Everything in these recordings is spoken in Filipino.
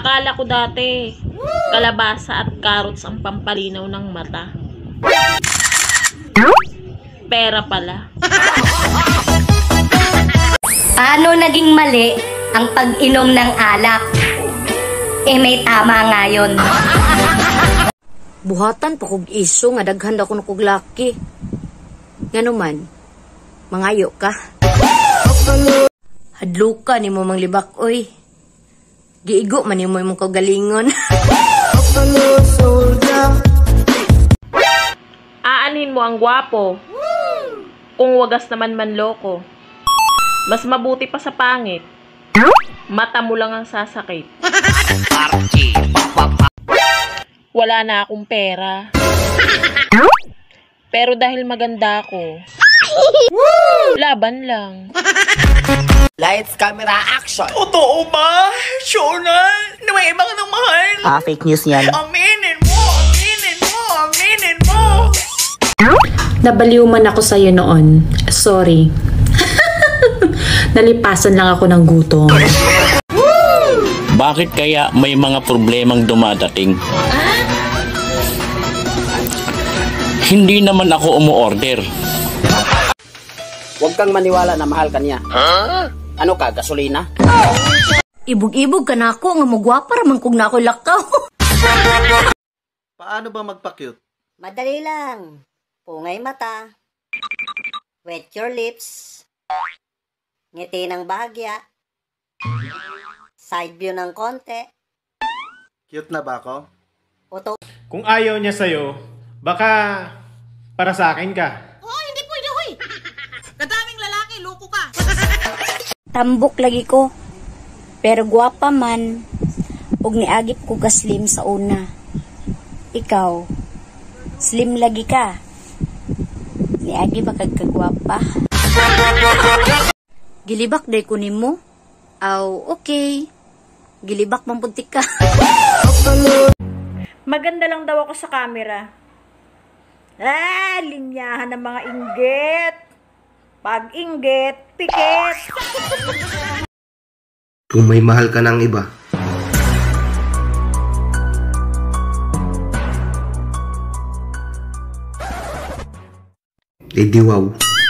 Akala ko dati, kalabasa at carrots ang pampalinaw ng mata. Pera pala. Paano naging mali ang pag-inom ng alak? Eh may tama nga yun. Buhatan pa kog iso nga daghan ako kog laki. Nganuman, mangayo ka. Hadlo ka ni mo manglibak, oy. Giigo man mo imong kagalingon. Aanhin mo ang gwapo. Kung wagas naman manloko. Mas mabuti pa sa pangit. Mata mo lang ang sasakit. Wala na akong pera. Pero dahil maganda ako, laban lang. Lights, camera, action! Totoo ba? Sure na? Na may ibang nang mahal? Fake news yan. Aminin mo! Aminin mo! Aminin mo! Nabaliw man ako sa'yo noon. Sorry. Nalipasan lang ako ng gutom. Bakit kaya may mga problemang dumadating? Hindi naman ako umu-order. Huwag kang maniwala na mahal ka niya. Ano ka, gasolina? Ibog-ibog ka na ako, nga magwapa raman kung na ako lakaw. Paano ba magpa-cute? Madali lang. Pungay mata. Wet your lips. Ngiti ng bahagya. Side view ng konti. Cute na ba ako? Uto. Kung ayaw niya sa'yo, baka para sa akin ka. Oh, hindi pwede, hoy! Kadaming lalaki, loko ka! Tambok lagi ko. Pero guwapa man. Ug niagip ko ka slim sa una. Ikaw, slim lagi ka. Niagi ba kagkagwapa? Gilibak day ko nimo. Aw, okay. Gilibak mampuntik ka. Maganda lang daw ako sa camera. Linyahan ng mga inggit. Pag inggit, pikit. Kung may mahal ka ng iba, edi wow.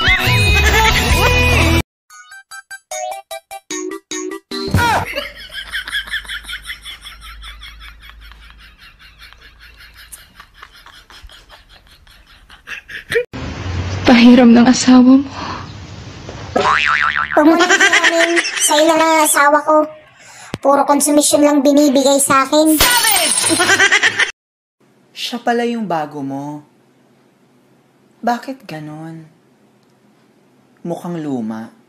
Pahiram ng asawa mo. Huwag mo na hiramin. Sa'yo na lang ang asawa ko. Puro konsumisyon lang binibigay sa akin. Siya pala yung bago mo. Bakit ganon? Mukhang luma.